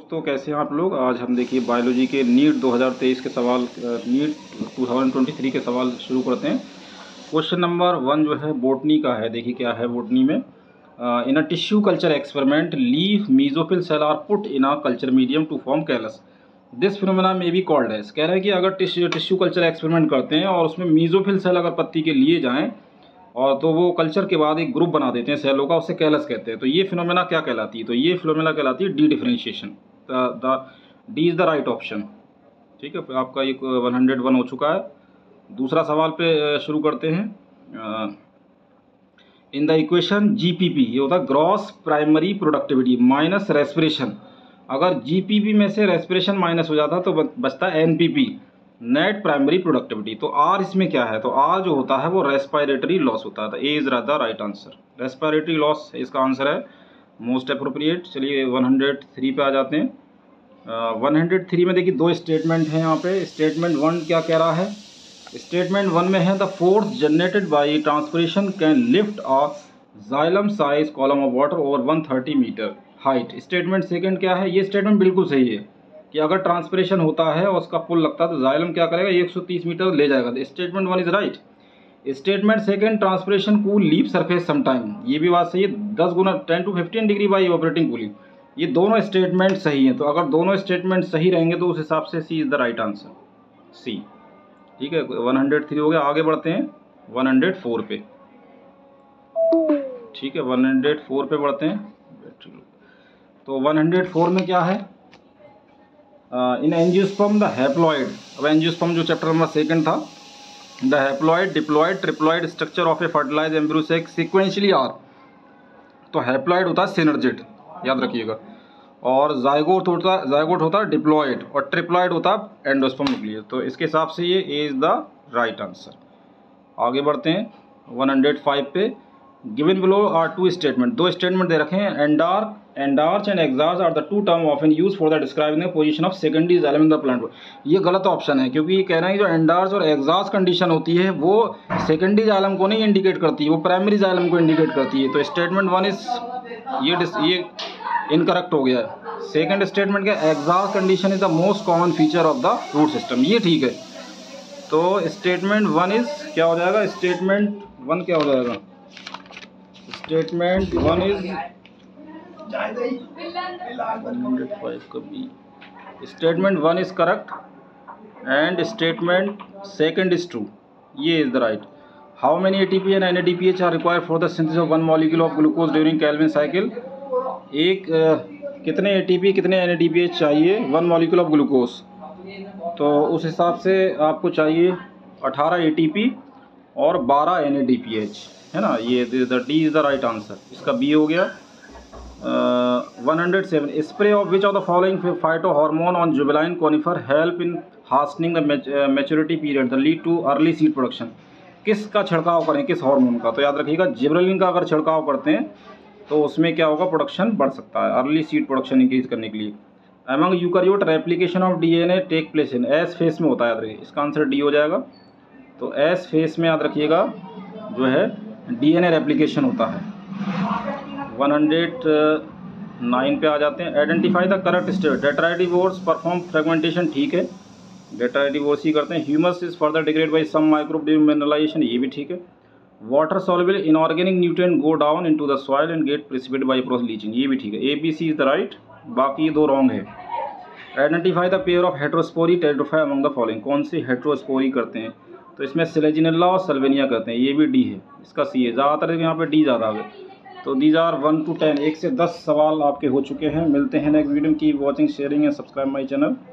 दोस्तों, कैसे हैं आप लोग। आज हम देखिए बायोलॉजी के नीट 2023 के सवाल, नीट 2023 के सवाल शुरू करते हैं। क्वेश्चन नंबर 1 जो है बोटनी का है। देखिए क्या है बोटनी में। In a tissue culture experiment leaf mesophyll cell are put in a culture medium to form callus. This phenomena may be called as. कह रहे हैं कि अगर टिश्यू कल्चर एक्सपेरिमेंट करते हैं और उसमें मीजोफिल सेल अगर पत्ती के लिए जाएँ और तो वो कल्चर के बाद एक ग्रुप बना देते हैं सेलों का, उसे कैलस कहते हैं। तो ये फिनोमेना क्या कहलाती है? तो ये फिनोमेना कहलाती है dedifferentiation. D is the right option. ठीक है, फिर आपका एक 101 हो चुका है। दूसरा सवाल पे शुरू करते हैं। इन द इक्वेशन जीपीपी, ये होता है gross primary productivity minus respiration. अगर जीपीपी में से रेस्पिरेशन माइनस हो जाता तो बचता है एनपीपी, नेट प्राइमरी प्रोडक्टिविटी। तो आर इसमें क्या है? तो आर जो होता है वो रेस्पिरेटरी लॉस होता है। तो A is the right answer. Respiratory loss इसका आंसर है, मोस्ट अप्रोप्रिएट। चलिए 103 पे आ जाते हैं। 103 में देखिए दो स्टेटमेंट हैं यहाँ पे। स्टेटमेंट 1 क्या कह रहा है? स्टेटमेंट 1 में है the force generated by transpiration can lift a xylem size column of water over 130 metre height. Statement second क्या है? ये स्टेटमेंट बिल्कुल सही है कि अगर ट्रांसपिरेशन होता है और उसका पुल लगता है तो जाइलम क्या करेगा? 130 मीटर ले जाएगा। Statement 1 is right. Statement second transpiration cool leaf surface sometime, ये भी बात सही है। 10 गुना 10 to 15 degree by operating cooling. ये दोनों स्टेटमेंट सही हैं। तो अगर दोनों स्टेटमेंट सही रहेंगे तो उस हिसाब से C is the right answer, C. ठीक है, 103 हो गया। आगे बढ़ते हैं 104 पे। ठीक है, 104 पे बढ़ते हैं। तो 104 में क्या है? In angiosperm the haploid. अब एंजियोस्पर्म जो चैप्टर नंबर 2 था, the haploid diploid triploid structure of a fertilize embryo sac sequentially are. तो हैप्लॉइड होता है सिनर्जिड, याद रखिएगा। और जायगोट होता है डिप्लॉइड, और ट्रिप्लॉइड होता है एंडोस्पर्म न्यूक्लियस। तो इसके हिसाब से ये A is the right answer. आगे बढ़ते हैं 105 पे। Given below are two statement. दो स्टेटमेंट दे रखे हैं। Endarch and exarch are the two term often use for the describing the position of secondary xylem in the plant. ये गलत ऑप्शन है, क्योंकि ये कह रहे हैं जो एंडार्च और एग्जार्च कंडीशन होती है वो सेकेंडरी जाइलम को नहीं इंडिकेट करती है, वो प्राइमरी जाइलम को इंडिकेट करती है। तो स्टेटमेंट 1 इज ये इनकरेक्ट हो गया है। सेकेंड स्टेटमेंट का exarch condition is the most common feature of the root system, ये ठीक है। तो स्टेटमेंट 1 इज क्या हो जाएगा? स्टेटमेंट 1 क्या हो जाएगा? स्टेटमेंट 1 इज 105 का B. Statement 1 is correct and statement second is true. ये is the right. How many ATP and NADPH are required for the synthesis of 1 molecule of glucose during Calvin cycle. कितने ATP कितने NADPH चाहिए 1 molecule of glucose? तो उस हिसाब से आपको चाहिए 18 एटीपी और 12 एनएडीपीएच, है ना। ये D is the right answer. इसका बी हो गया। 107 spray of which of the following phytohormone on juvenile conifer help in hastening the maturity period the lead to early seed production. किसका छिड़काव करें, किस हार्मोन का? तो याद रखिएगा जिब्रेलिन का अगर छिड़काव करते हैं तो उसमें क्या होगा? प्रोडक्शन बढ़ सकता है, अर्ली सीड प्रोडक्शन इंक्रीज करने के लिए। Among eukaryote replication of DNA take place in S phase में होता है, याद रखिए। इसका आंसर डी हो जाएगा। तो एस फेस में याद रखिएगा जो है डीएनए रेप्लिकेशन होता है। 109 पे आ जाते हैं। Identify the correct state. Detritivores perform fragmentation, ठीक है, डेट्राइडिवोर्स ही करते हैं। Humus is further degrade by some microbe during mineralisation, ये भी ठीक है। Water soluble inorganic nutrient go down into the soil and get precipitated by process leaching, ये भी ठीक है। A B C is the right, बाकी दो रॉन्ग है। Identify the pair of heterospory pteridophyte among the following. कौन सी heterospory करते हैं? तो इसमें सिलेजिनेला और सल्वेनिया करते हैं, ये भी डी है। इसका सी है। ज़्यादातर यहाँ पे डी ज़्यादा है। तो दीज आर 1 to 10, 1 से 10 सवाल आपके हो चुके हैं। मिलते हैं नेक्स्ट वीडियो में। Keep watching, sharing and subscribe my channel.